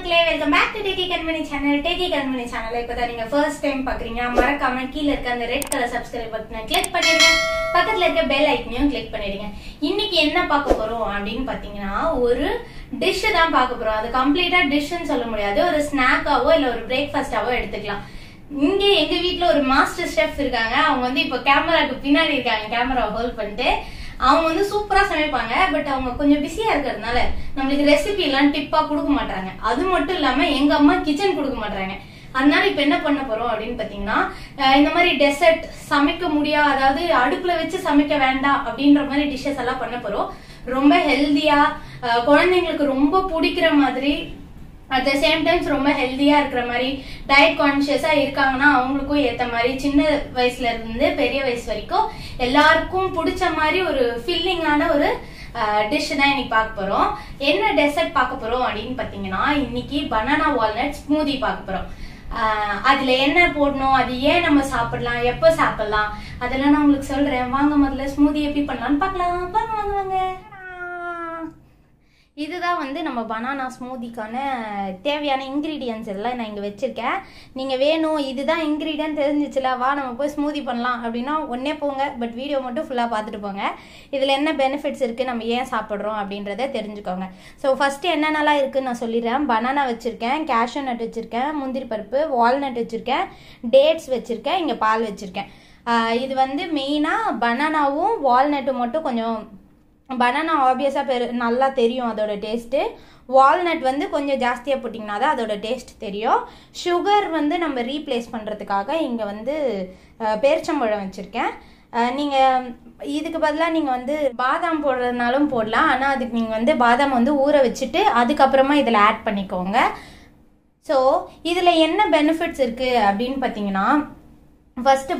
மக்களே welcome back to டேகி Kanmani channel. டேகி கண்மணி சேனலை இப்பதான் நீங்க ஃபர்ஸ்ட் டைம் பாக்குறீங்க, மறக்காம கீழ இருக்க அந்த ரெட் கலர் சப்ஸ்கிரைப் பட்டனை கிளிக் பண்ணிடுங்க. பக்கத்துல இருக்க பெல் ஐக்கனையும் கிளிக் பண்ணிடுங்க. இன்னைக்கு என்ன பார்க்க போறோம் அப்படின்னு பாத்தீங்கன்னா, ஒரு டிஷ் தான் பார்க்க போறோம். அது கம்ப்ளீட்டா டிஷ்ன்னு சொல்ல முடியாது, ஒரு ஸ்நாக்காவோ இல்ல ஒரு பிரேக்ஃபாஸ்டாவோ எடுத்துக்கலாம். இங்க எங்க வீட்டுல ஒரு மாஸ்டர் ஷெஃப் இருக்காங்க. அவங்க வந்து இப்ப கேமராக்கு பின்னாடி இருக்காங்க, கேமரா ஹோல்ட் பண்ணிட்டு. அவங்க வந்து சூப்பரா சமைப்பாங்க. பட் அவங்க கொஞ்சம் பிஸியா இருக்கிறதுனால நம்மளுக்கு ரெசிபி எல்லாம் டிப்பா கொடுக்க மாட்டாங்க. அது மட்டும் இல்லாம எங்க அம்மா கிச்சன் கொடுக்க மாட்டாங்க. அதனால இப்ப என்ன பண்ண போறோம் அப்படின்னு பாத்தீங்கன்னா, இந்த மாதிரி டெசர்ட் சமைக்க முடியாது, அதாவது அடுப்புல வச்சு சமைக்க வேண்டாம் அப்படின்ற மாதிரி டிஷ்ஷஸ் எல்லாம் பண்ண போறோம். ரொம்ப ஹெல்தியா, குழந்தைங்களுக்கு ரொம்ப பிடிக்கிற மாதிரி, அட் த சேம் டைம்ஸ் ரொம்ப ஹெல்தியா இருக்கிற மாதிரி, டயட் கான்சியஸா இருக்காங்கன்னா அவங்களுக்கும் ஏத்த மாதிரி, சின்ன வயசுல இருந்து பெரிய வயசு வரைக்கும் எல்லாருக்கும் பிடிச்ச மாதிரி ஒரு ஃபில்லிங்கான ஒரு டிஷ் தான் இன்னைக்கு பார்க்க போறோம். என்ன டெசர்ட் பார்க்க போறோம் அப்படின்னு பாத்தீங்கன்னா, இன்னைக்கு பனானா வால்நட் ஸ்மூதி பார்க்க போறோம். அதுல என்ன போடணும், அது ஏன் நம்ம சாப்பிடலாம், எப்ப சாப்பிடலாம், அதெல்லாம் நான் உங்களுக்கு சொல்றேன். வாங்க முதல்ல ஸ்மூதி எப்படி பண்ணலாம்னு பார்க்கலாம். வாங்க வாங்க வாங்க. இதுதான் வந்து நம்ம பனானா ஸ்மூதிக்கான தேவையான இன்க்ரீடியன்ஸ் எல்லாம் நான் இங்கே வச்சுருக்கேன். நீங்கள் வேணும் இதுதான் இன்க்ரீடியன்ட் தெரிஞ்சிச்சுல, வா நம்ம போய் ஸ்மூதி பண்ணலாம் அப்படின்னா ஒன்றே போங்க. பட் வீடியோ மட்டும் ஃபுல்லாக பார்த்துட்டு போங்க. இதில் என்ன பெனிஃபிட்ஸ் இருக்குது, நம்ம ஏன் சாப்பிட்றோம் அப்படின்றத தெரிஞ்சுக்கோங்க. ஸோ ஃபஸ்ட்டு என்னென்னலாம் இருக்குதுன்னு நான் சொல்லிடுறேன். பனானா வச்சுருக்கேன், கேஷ்யூ நட் வச்சுருக்கேன், முந்திரி பருப்பு, வால்நட் வச்சுருக்கேன், டேட்ஸ் வச்சுருக்கேன், இங்கே பால் வச்சுருக்கேன். இது வந்து மெயினாக பனானாவும் வால்நட்டும் மட்டும் கொஞ்சம், பனானா ஆப்வியஸாக நல்லா தெரியும் அதோட டேஸ்ட்டு. வால்நட் வந்து கொஞ்சம் ஜாஸ்தியாக போட்டிங்கன்னா தான் அதோட டேஸ்ட் தெரியும். சுகர் வந்து நம்ம ரீப்ளேஸ் பண்ணுறதுக்காக இங்கே வந்து பேரிச்சம்பழம் வச்சுருக்கேன். நீங்கள் இதுக்கு பதிலாக நீங்கள் வந்து பாதாம் போடுறதுனாலும் போடலாம். ஆனால் அதுக்கு நீங்கள் வந்து பாதாம் வந்து ஊற வச்சுட்டு அதுக்கப்புறமா இதில் ஆட் பண்ணிக்கோங்க. ஸோ இதில் என்ன பெனிஃபிட்ஸ் இருக்குது அப்படின்னு பார்த்தீங்கன்னா, ஃபஸ்ட்டு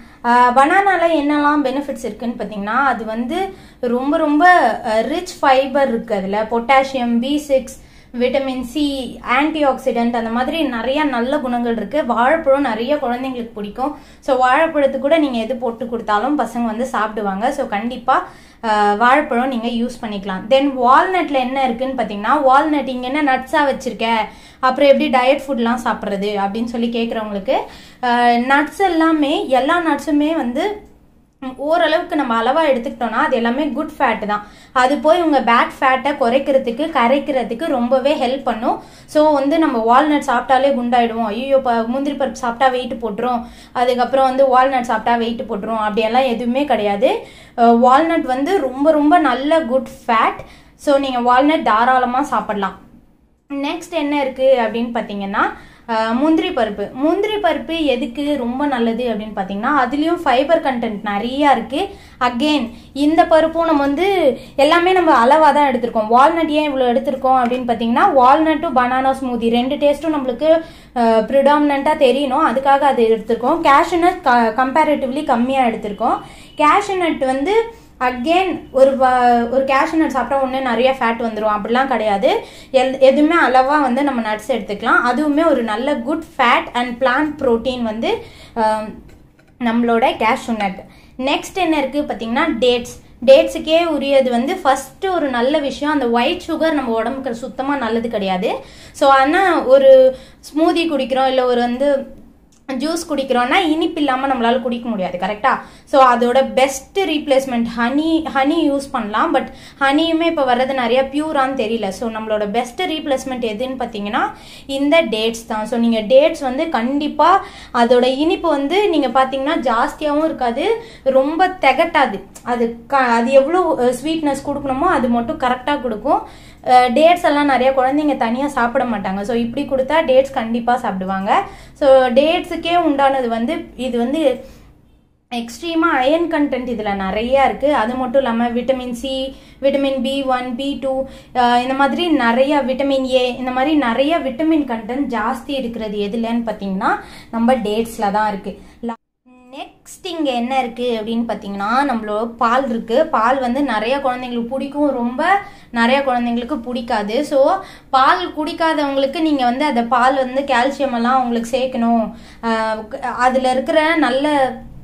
பனானால என்னெல்லாம் பெனிஃபிட்ஸ் இருக்குன்னு பார்த்தீங்கன்னா, அது வந்து ரொம்ப ரொம்ப ரிச் ஃபைபர் இருக்குது. அதில் potassium, B6, vitamin C, anti oxidant, அந்த மாதிரி நிறைய நல்ல குணங்கள் இருக்குது. வாழைப்பழம் நிறைய குழந்தைங்களுக்கு பிடிக்கும். ஸோ வாழைப்பழத்துக்கு கூட நீங்கள் எது போட்டு கொடுத்தாலும் பசங்க வந்து சாப்பிடுவாங்க. ஸோ கண்டிப்பாக வாழைப்பழம் நீங்கள் யூஸ் பண்ணிக்கலாம். தென் வால்நட்டில் என்ன இருக்குன்னு பார்த்தீங்கன்னா, வால்நட் இங்கே என்ன நட்ஸாக வச்சுருக்க, அப்புறம் எப்படி டயட் ஃபுட்லாம் சாப்பிட்றது அப்படின்னு சொல்லி கேட்குறவங்களுக்கு, நட்ஸ் எல்லாமே, எல்லா நட்ஸுமே வந்து ஓரளவுக்கு நம்ம அளவாக எடுத்துக்கிட்டோம்னா அது எல்லாமே குட் ஃபேட் தான். அது போய் உங்கள் பேட் ஃபேட்டை கரைக்கிறதுக்கு ரொம்பவே ஹெல்ப் பண்ணும். ஸோ வந்து நம்ம வால்நட் சாப்பிட்டாலே குண்டாயிடுவோம், ஐயோ முந்திரி பருப்பு சாப்பிட்டா வெயிட் போட்டுரும், அதுக்கப்புறம் வந்து வால்நட் சாப்பிட்டா வெயிட் போட்டுரும், அப்படியெல்லாம் எதுவுமே கிடையாது. வால்நட் வந்து ரொம்ப ரொம்ப நல்ல குட் ஃபேட். ஸோ நீங்கள் வால்நட் தாராளமாக சாப்பிடலாம். நெக்ஸ்ட் என்ன இருக்குது அப்படின்னு பார்த்தீங்கன்னா, முந்திரி பருப்பு எதுக்கு ரொம்ப நல்லது அப்படின்னு பார்த்தீங்கன்னா, அதுலேயும் ஃபைபர் கண்டென்ட் நிறையா இருக்குது. அகெயின் இந்த பருப்பும் நம்ம வந்து எல்லாமே நம்ம அளவாக தான் எடுத்திருக்கோம். வால்நட் ஏன் இவ்வளோ எடுத்திருக்கோம் அப்படின்னு பார்த்தீங்கன்னா, வால்நட்டும் பனானா ஸ்மூதி ரெண்டு டேஸ்ட்டும் நம்மளுக்கு ப்ரிடாமினண்ட்டாக தெரியணும், அதுக்காக அது எடுத்திருக்கோம். கேஷ்யூ நட் கம்பேரிட்டிவ்லி கம்மியாக எடுத்திருக்கோம். கேஷ்யூ நட் வந்து அகெயின் ஒரு கேஷ்யூ நட் சாப்பிட்டா ஒன்று நிறைய ஃபேட் வந்துடும் அப்படிலாம் கிடையாது. எதுவுமே அளவாக வந்து நம்ம நட்ஸ் எடுத்துக்கலாம். அதுவுமே ஒரு நல்ல good fat and plant protein வந்து நம்மளோட கேஷ்யூ நட். நெக்ஸ்ட் என்ன இருக்குது பார்த்தீங்கன்னா, டேட்ஸுக்கே உரியது வந்து ஃபஸ்ட்டு ஒரு நல்ல விஷயம், அந்த ஒயிட் சுகர் நம்ம உடம்புக்கு சுத்தமாக நல்லது கிடையாது. ஸோ ஆனால் ஒரு ஸ்மூதி குடிக்கிறோம் இல்லை ஒரு வந்து ஜூஸ் குடிக்கிறோன்னா இனிப்பு இல்லாமல் நம்மளால குடிக்க முடியாது, கரெக்டாக? ஸோ அதோட பெஸ்ட் ரீப்ளேஸ்மெண்ட் ஹனி யூஸ் பண்ணலாம். பட் ஹனியுமே இப்போ வர்றது நிறைய பியூரான்னு தெரியல. ஸோ நம்மளோட பெஸ்ட் ரீப்ளேஸ்மெண்ட் எதுன்னு பார்த்தீங்கன்னா இந்த டேட்ஸ் தான். ஸோ நீங்கள் டேட்ஸ் வந்து கண்டிப்பாக அதோட இனிப்பு வந்து நீங்கள் பார்த்தீங்கன்னா ஜாஸ்தியாகவும் இருக்காது, ரொம்ப திகட்டாது. அது எவ்வளோ ஸ்வீட்னஸ் கொடுக்கணுமோ அது மட்டும் கரெக்டாக கொடுக்கும். டேட்ஸ் எல்லாம் நிறைய குழந்தைங்க தனியாக சாப்பிட மாட்டாங்க. ஸோ இப்படி கொடுத்தா டேட்ஸ் கண்டிப்பாக சாப்பிடுவாங்க. ஸோ டேட்ஸுக்கே உண்டானது வந்து இது வந்து எக்ஸ்ட்ரீமாக அயன் கண்டென்ட் இதில் நிறையா இருக்குது. அது மட்டும் இல்லாமல் vitamin C, vitamin B1, B2, இந்த மாதிரி நிறைய விட்டமின் A, இந்த மாதிரி நிறைய விட்டமின் கண்டென்ட் ஜாஸ்தி இருக்கிறது எதுலன்னு பார்த்தீங்கன்னா நம்ம டேட்ஸில் தான் இருக்குது. நெக்ஸ்ட் இங்கே என்ன இருக்குது அப்படின்னு பார்த்தீங்கன்னா, நம்மளோட பால் இருக்குது. பால் வந்து நிறைய குழந்தைங்களுக்கு பிடிக்கும், ரொம்ப நிறைய குழந்தைங்களுக்கு பிடிக்காது. ஸோ பால் குடிக்காதவங்களுக்கு நீங்கள் வந்து அந்த பால் வந்து கால்சியம் எல்லாம் உங்களுக்கு சேர்க்கணும், அதில் இருக்கிற நல்ல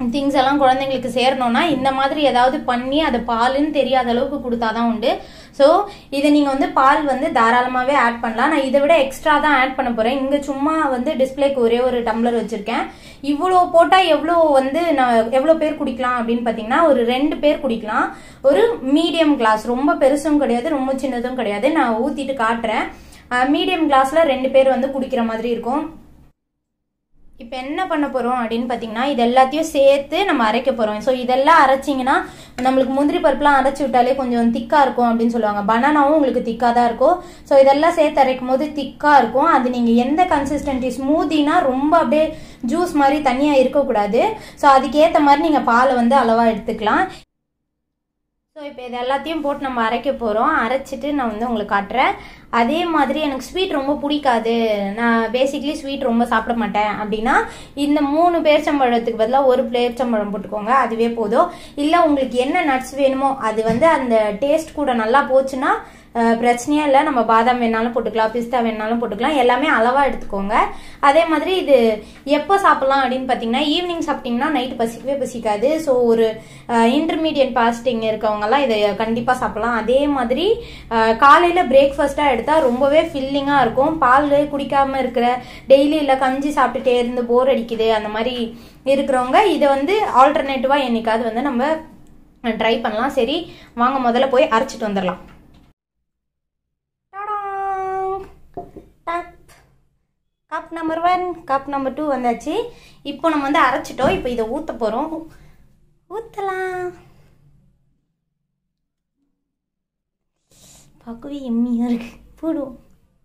திங்ஸ் எல்லாம் குழந்தைங்களுக்கு சேரணும்னா இந்த மாதிரி ஏதாவது பண்ணி அதை பாலுன்னு தெரியாத அளவுக்கு கொடுத்தாதான் உண்டு. ஸோ இதை நீங்கள் வந்து பால் வந்து தாராளமாகவே ஆட் பண்ணலாம். நான் இதை விட எக்ஸ்ட்ரா தான் ஆட் பண்ண போகிறேன். இங்கே சும்மா வந்து டிஸ்பிளேக்கு ஒரே ஒரு டம்ளர் வச்சுருக்கேன். இவ்வளோ போட்டால் எவ்வளோ வந்து நான் எவ்வளோ பேர் குடிக்கலாம் அப்படின்னு பார்த்தீங்கன்னா ஒரு 2 பேர் குடிக்கலாம். ஒரு மீடியம் கிளாஸ், ரொம்ப பெருசும் கிடையாது ரொம்ப சின்னதும் கிடையாது. நான் ஊற்றிட்டு காட்டுறேன். மீடியம் கிளாஸில் 2 பேர் வந்து குடிக்கிற மாதிரி இருக்கும். இப்போ என்ன பண்ண போகிறோம் அப்படின்னு பார்த்தீங்கன்னா இது எல்லாத்தையும் சேர்த்து நம்ம அரைக்க போகிறோம். ஸோ இதெல்லாம் அரைச்சிங்கன்னா நம்மளுக்கு முந்திரி பருப்புலாம் அரைச்சி விட்டாலே கொஞ்சம் திக்காக இருக்கும் அப்படின்னு சொல்லுவாங்க. பனானாவும் உங்களுக்கு திக்காக தான் இருக்கும். ஸோ இதெல்லாம் சேர்த்து அரைக்கும் போது திக்காக இருக்கும். அது நீங்கள் எந்த கன்சிஸ்டன்சி, ஸ்மூதினா ரொம்ப அப்படியே ஜூஸ் மாதிரி தனியாக இருக்கக்கூடாது. ஸோ அதுக்கேற்ற மாதிரி நீங்கள் பாலை வந்து அளவாக எடுத்துக்கலாம். ஸோ இப்போ இது எல்லாத்தையும் போட்டு நம்ம அரைக்க போகிறோம். அரைச்சிட்டு நான் வந்து உங்களுக்கு காட்டுறேன். அதே மாதிரி எனக்கு ஸ்வீட் ரொம்ப பிடிக்காது, நான் பேசிக்லி ஸ்வீட் ரொம்ப சாப்பிட மாட்டேன் அப்படின்னா இந்த 3 பேரிச்சம்பழத்துக்கு பதிலாக 1 பேரிச்சம்பழம் போட்டுக்கோங்க, அதுவே போதும். இல்லை உங்களுக்கு என்ன நட்ஸ் வேணுமோ அது வந்து அந்த டேஸ்ட் கூட நல்லா போச்சுன்னா பிரச்சனையே இல்லை. நம்ம பாதாம் வேணாலும் போட்டுக்கலாம், பிஸ்தா வேணாலும் போட்டுக்கலாம். எல்லாமே அளவாக எடுத்துக்கோங்க. அதே மாதிரி இது எப்போ சாப்பிட்லாம் அப்படின்னு பார்த்தீங்கன்னா ஈவினிங் சாப்பிட்டிங்கன்னா நைட்டு பசிக்கவே பசிக்காது. ஸோ ஒரு இன்டர்மீடியட் ஃபாஸ்டிங் இருக்கவங்கலாம் இதை கண்டிப்பாக சாப்பிட்லாம். அதே மாதிரி காலையில் பிரேக்ஃபாஸ்ட்டாக எடுத்தால் ரொம்பவே ஃபில்லிங்காக இருக்கும். பால் குடிக்காமல் இருக்கிற, டெய்லி இல்லை கஞ்சி சாப்பிட்டுட்டே இருந்து போர் அடிக்குது அந்த மாதிரி இருக்கிறவங்க இதை வந்து ஆல்டர்னேட்டிவாக என்னைக்காவது வந்து நம்ம ட்ரை பண்ணலாம். சரி வாங்க முதல்ல போய் அரைச்சிட்டு வந்துடலாம். கப் நம்பர் 1, கப் நம்பர் 2 வந்தாச்சு. இப்போ நம்ம வந்து அரைச்சிட்டோம். இப்போ இதை ஊற்ற போகிறோம். ஊற்றலாம். பார்க்கவே எம்மியாக இருக்கு. போடுவோம்.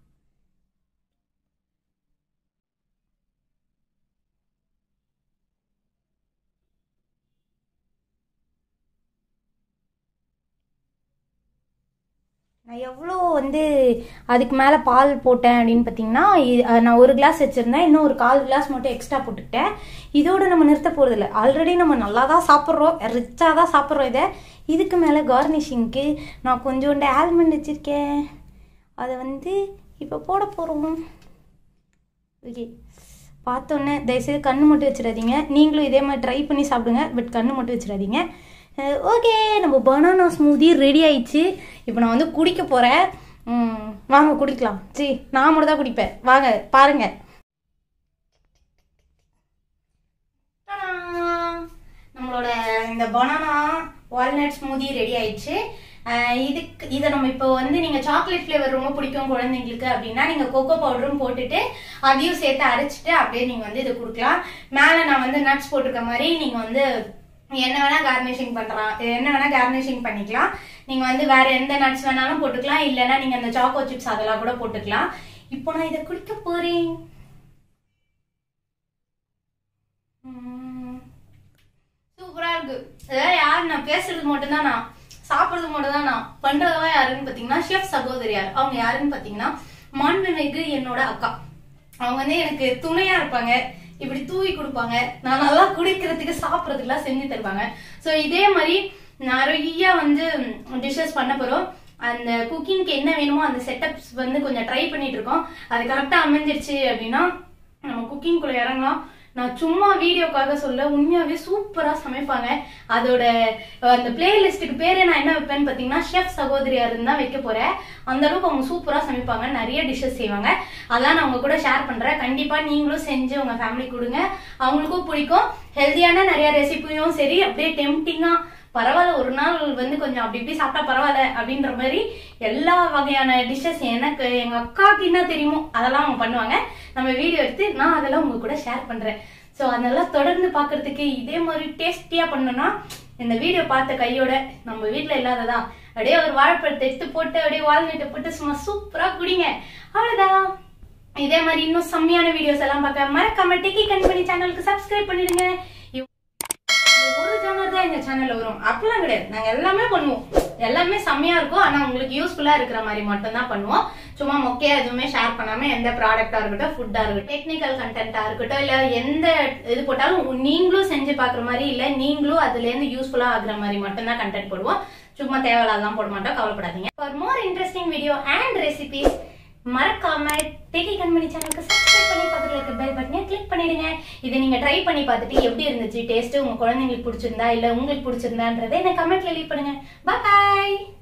நான் எவ்வளோ வந்து அதுக்கு மேலே பால் போட்டேன் அப்படின்னு பார்த்தீங்கன்னா நான் 1 கிளாஸ் வச்சுருந்தேன். இன்னும் ஒரு 1/4 கிளாஸ் மட்டும் எக்ஸ்ட்ரா போட்டுக்கிட்டேன். இதோடு நம்ம நிறுத்த போகிறதில்ல. ஆல்ரெடி நம்ம நல்லா தான் சாப்பிட்றோம், ரிச்சாக தான் சாப்பிட்றோம். இதுக்கு மேலே கார்னிஷிங்க்கு நான் கொஞ்சோண்டு ஆல்மண்ட் வச்சுருக்கேன். அதை வந்து இப்போ போட போகிறோம். ஓகே, பார்த்தோன்னே தயவுசெய்து கண்ணு மட்டும் வச்சிடாதீங்க. நீங்களும் இதே மாதிரி ட்ரை பண்ணி சாப்பிடுங்க, பட் கண்ணு மட்டும் வச்சிடாதீங்க. ஓகே, நம்ம பனானா ஸ்மூதி ரெடி ஆயிடுச்சு. இப்போ நான் வந்து குடிக்க போகிறேன். வாங்க குடிக்கலாம். சரி, நான் மட்டும் தான் குடிப்பேன். வாங்க பாருங்க. நம்மளோட இந்த பனானா வால்நட் ஸ்மூதி ரெடி ஆயிடுச்சு. இதை நம்ம இப்போ வந்து நீங்கள் சாக்லேட் ஃப்ளேவர் ரொம்ப பிடிக்கும் குழந்தைங்களுக்கு அப்படின்னா நீங்கள் கொக்கோ பவுடரும் போட்டுட்டு அதையும் சேர்த்து அரைச்சிட்டு அப்படியே நீங்கள் வந்து இதை கொடுக்கலாம். மேலே நான் வந்து நட்ஸ் போட்டிருக்க மாதிரி நீங்கள் வந்து என்ன வேணா கார்னிஷிங் பண்றலாம், என்ன வேணா கார்னிஷிங் பண்ணிக்கலாம். நீங்க வந்து வேற எந்த நட்ஸ் வேணாலும் போட்டுக்கலாம், இல்லைன்னா நீங்க அந்த சாக்கோ சிப்ஸ் அதெல்லாம் கூட போட்டுக்கலாம். இப்போ நான் இதை குடிக்க போறேன். சூப்பரா இருக்கு. அதாவது யாரு நான் பேசுறது மட்டும் தான், நான் சாப்பிடுறது மட்டும் தான். நான் பண்றதெல்லாம் யாருன்னு பாத்தீங்கன்னா ஷெஃப் சகோதரியார். அவங்க யாருன்னு பாத்தீங்கன்னா மாண்புமிகு என்னோட அக்கா. அவங்க வந்து எனக்கு துணையா இருப்பாங்க, இப்படி தூவி கொடுப்பாங்க, நான் நல்லா குடிக்கிறதுக்கு சாப்பிட்றதுக்குலாம் செஞ்சு தருவாங்க. ஸோ இதே மாதிரி நிறைய வந்து டிஷ்ஷஸ் பண்ண போகிறோம். அந்த குக்கிங்க்கு என்ன வேணுமோ அந்த செட்டப்ஸ் வந்து கொஞ்சம் ட்ரை பண்ணிட்டு இருக்கோம். அது கரெக்டாக அமைஞ்சிருச்சு அப்படின்னா நம்ம குக்கிங்குள்ள இறங்கலாம். நான் சும்மா வீடியோக்காக சொல்ல, உண்மையாவே சூப்பரா சமைப்பாங்க. அதோட அந்த பிளேலிஸ்டுக்கு பேரே நான் என்ன வைப்பேன்னு பாத்தீங்கன்னா ஷெஃப் சகோதரியாருன்னு தான் வைக்க போறேன். அந்த அளவுக்கு அவங்க சூப்பரா சமைப்பாங்க, நிறைய டிஷ்ஷஸ் செய்வாங்க. அதெல்லாம் நான் உங்க கூட ஷேர் பண்றேன். கண்டிப்பா நீங்களும் செஞ்சு உங்க ஃபேமிலி கொடுங்க, அவங்களுக்கும் பிடிக்கும். ஹெல்தியான நிறைய ரெசிபியும் சரி, அப்படியே டெம்டிங்கா பரவாயில்ல ஒரு நாள் வந்து கொஞ்சம் அப்படி இப்படி சாப்பிட்டா பரவாயில்ல அப்படின்ற மாதிரி எல்லா வகையான டிஷ்ஷஸ் எனக்கு எங்க அக்காவுக்கு என்ன தெரியுமோ அதெல்லாம் அவங்க பண்ணுவாங்க. நம்ம வீடியோ எடுத்து நான் அதெல்லாம் உங்க கூட ஷேர் பண்றேன். ஸோ அதெல்லாம் தொடர்ந்து பாக்குறதுக்கு இதே மாதிரி டேஸ்டியா பண்ணணும்னா இந்த வீடியோ பார்த்த கையோட நம்ம வீட்டுல இல்லாததா அப்படியே ஒரு வாழைப்பழத்தை எடுத்து போட்டு அப்படியே வால்நட்டை போட்டு சும்மா சூப்பரா குடிங்க. அவ்வளவுதான். இதே மாதிரி இன்னும் செம்மையான வீடியோஸ் எல்லாம் பார்க்க மறக்காம டெக்கி கண்பனி சேனலுக்கு சப்ஸ்கிரைப் பண்ணிடுங்க. ஒரு சேனல் தான் எங்க சேனல்ல வரும் அப்படிலாம் கிடையாது. நாங்க எல்லாமே பண்ணுவோம், எல்லாமே செம்மையா இருக்கும். ஆனா உங்களுக்கு யூஸ்ஃபுல்லா இருக்கிற மாதிரி மட்டும் தான் பண்ணுவோம். சும்மா மொக்கையா எதுவுமே ஷேர் பண்ணாம எந்த ப்ராடக்டா இருக்கட்டும், ஃபுட்டா இருக்கட்டும், டெக்னிக்கல் கண்டென்ட்டா இருக்கட்டும், இல்ல எந்த இது போட்டாலும் நீங்களும் செஞ்சு பாக்குற மாதிரி, இல்ல நீங்களும் அதுல இருந்து யூஸ்ஃபுல்லா ஆகுற மாதிரி மட்டும் தான் கண்டென்ட் போடுவோம். சும்மா தேவையில்லாதான் போட மாட்டோம், கவலைப்படாதீங்க. For more interesting video and recipes மறக்காம டேக்கி கண்மணி சேனலுக்கு சப்ஸ்கிரைப் பண்ணி பக்கத்துல இருக்க பெல் பட்டனை கிளிக் பண்ணிடுங்க. இதை நீங்க ட்ரை பண்ணி பார்த்துட்டு எப்படி இருந்துச்சு டேஸ்ட், உங்க குழந்தைங்களுக்கு பிடிச்சிருந்தா இல்ல உங்களுக்கு பிடிச்சிருந்தான்றதை எனக்கு கமெண்ட்ல லீவ் பண்ணுங்க. பாய்.